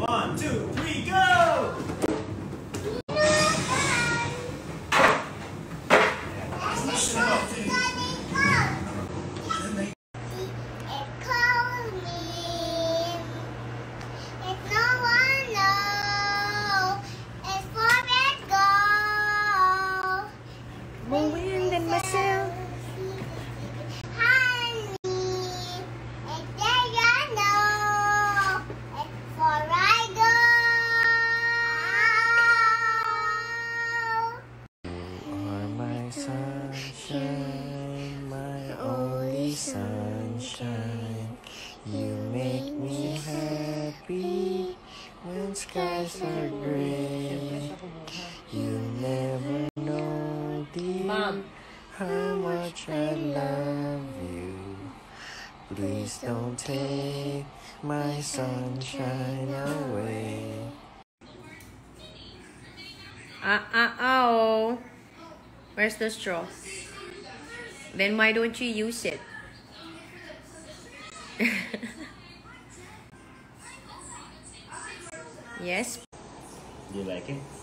1, 2, 3, go! Sunshine, my only sunshine. You make me happy when skies are gray. You never know, dear, how much I love you. Please don't take my sunshine away. Oh. Where's the straw? Then why don't you use it? Yes. You like it?